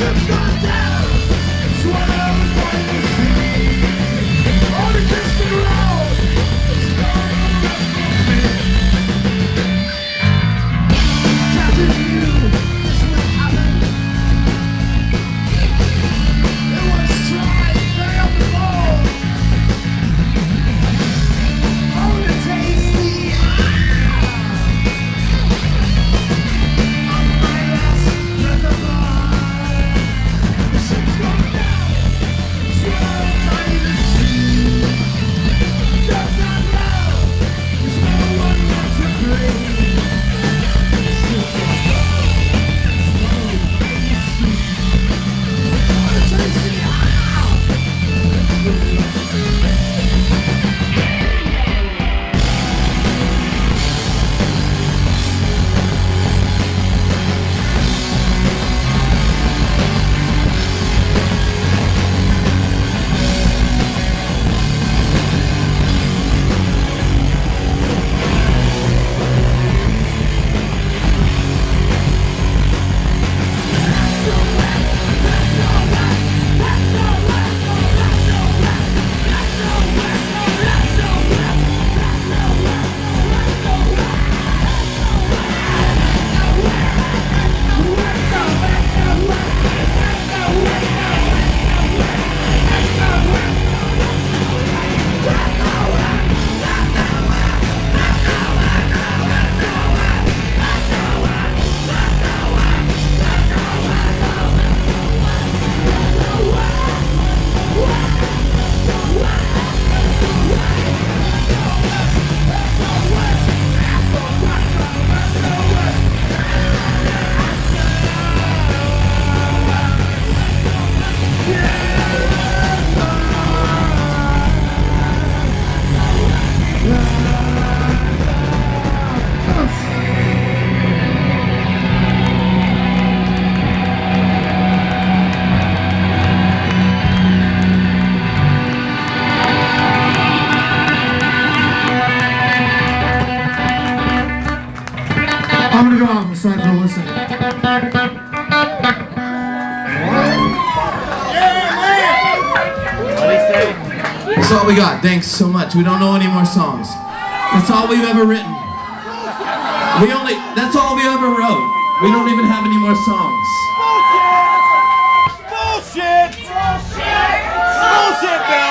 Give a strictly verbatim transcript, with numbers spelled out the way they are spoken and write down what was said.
I'm gonna go out and start to listen. That's all we got. Thanks so much. We don't know any more songs. That's all we've ever written. We only, that's all we ever wrote. We don't even have any more songs. Bullshit! Bullshit! Bullshit, guys!